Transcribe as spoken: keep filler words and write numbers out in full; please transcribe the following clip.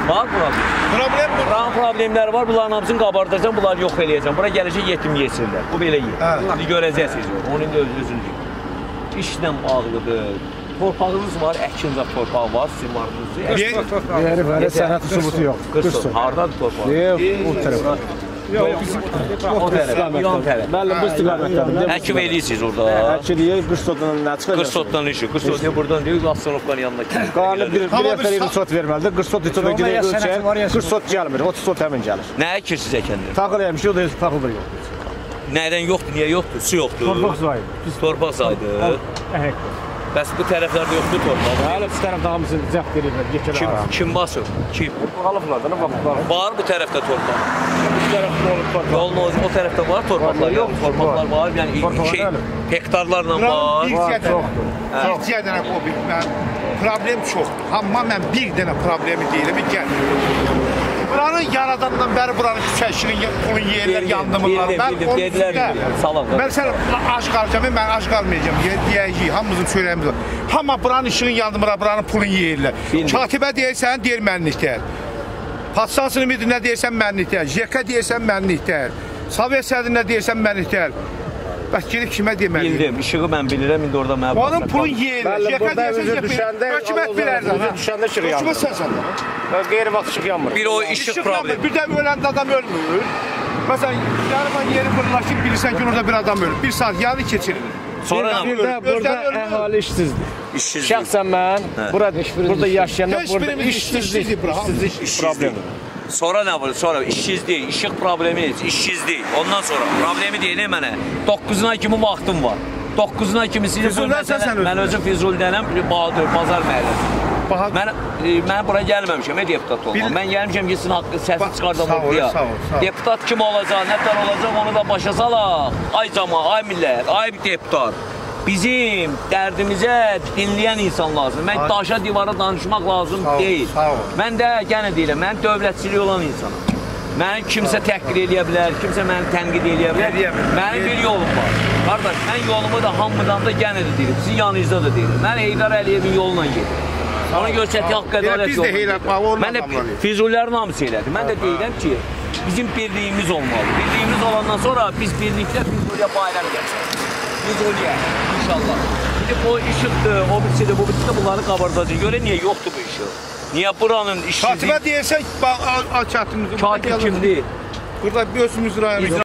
Var problem. Problem mi? Buranın problemləri var. Bunların hamısını qabardacam, bunları yox eləyəcəm. Bura gələcək yetim yesinlər. Bu belə yer. İndi görəcəksiniz. Onun da özünüzü. İşlə bağlıdır. Torpağınız var, əkinzat torpağı var, sizin varınızı. Yeri var, sənət sübutu yox. Qırsın. Haradadır torpaq? Yox, o tərəfə. Yox, o tərəfə, yan tərəfə. Müəllim, bu istiqamətdədir. Həkim eləyirsiniz orada. Həkim eləyir, Qırsotdan nə çıxır? Qırsotdan işi. Qırsot deyə buradan deyir, Qassanovkanın yanına gəlir. Qanun bir nəfər Qırsot verməlidir. Qırsot içində gidiyor ölçək. Qırsot gəlmir, o Qırsot həmin gəlir. Nə əkirsiniz əkəndə? Taxıl yemiş, o da heç taxıl yox. Nədən yoxdur, niyə yoxdur? Su yoxdur. Torpaq saydı. Torpaq saydı. Bəs bu tərəflərdə yoxdur torpaq. Hələ bu tərəfdə hamısını cəbt edirlər, yekələ Kim, ara. kim basır? Kim? Alıblar da, nə vaxtlar? Var bu tərəfdə torpaq. Bu tərəfdə olub torpaq. Olmaz, o tərəfdə var torpaqlar, yox, torpaqlar var. Yəni şey, hektarlarla var. Bircə dənə problem çoxdur. Amma mən bir dənə problemi deyirəm, gəl. Buranın yaradandan bəri buranın küçəşinin pulun yerlər yandımırlar. Bildim, bildim, dedilər, salam. Mən sən aç qalacam, mən aç qalmayacam, deyəcəyik, hamımızın söyləyimiz var. Amma buranın işinin yandımırlar, buranın pulun yerlər. Katibə deyirsən, deyir mənliklər. Patsasını midir, nə deyirsən, mənliklər. Jeka deyirsən, mənliklər. Sovet sədrinə deyirsən, mənliklər. Bəs gelib kimə deməliyim? Bildim, işığı mən bilirəm, indi orada mənə baxsaq. Onun pulun yerlər. Jeka deyirsən, hökumət bilərsən. Düşəndə işıq yanmır. Hökumət sənsən. Qeyri vaxt işıq yanmır. Bir o işıq problemi. Bir də ölən adam ölmür. Məsələn, yarıman yeri fırlaşıb bilirsən ki, orada bir adam ölür. Bir saat yarı keçirilir. Sonra bir də burada əhali işsizdir. İşsizlik. Şəxsən mən burada yaşayanlar burada işsizlik, işsizlik problemi. Sonra nə var? Sonra işsizlik, işıq problemi, işsizlik. Ondan sonra problemi deyil mənə. doqquzuna kimi vaxtım var. doqquzuna kimi sizin mən özüm Füzulidənəm, Bahadır, Bazar məhəlləsi. Mən mən bura gəlməmişəm, deputat olmaq. Mən gəlmişəm ki, sizin haqqı səsi çıxardam oraya. Deputat kim olacaq, nə tər olacaq, onu da başa salaq. Ay cama, ay millət, ay deputat. Bizim dərdimizə dinləyən insan lazım. Mən daşa, divara danışmaq lazım deyil. Mən də yenə deyirəm, mən dövlətçilik olan insanım. Məni kimsə təhqir eləyə bilər, kimsə məni tənqid eləyə bilər. Mənim bir yolum var. Qardaş, mən yolumu da hamıdan da yenə də deyirəm, sizin yanınızda da deyirəm. Mən Heydar Əliyevin yoluna gedirəm. Ona görə çəti haqq ədalət yolu. Mən də Füzulilərin hamısı elədim. Mən də deyirəm ki, bizim birliyimiz olmalı. Birliyimiz olandan sonra biz birlikdə Füzuliyə bayram gəlsək. Füzuliyə, inşallah. İndi o işıqdır, o birisidir, bu birisidir, bunları qabardacaq. Görə niyə yoxdur bu işıq? Niyə buranın işsizliyi? Katibə deyəsək, katibimiz Katib kimdir? Burada bir özümüz rayonumuz.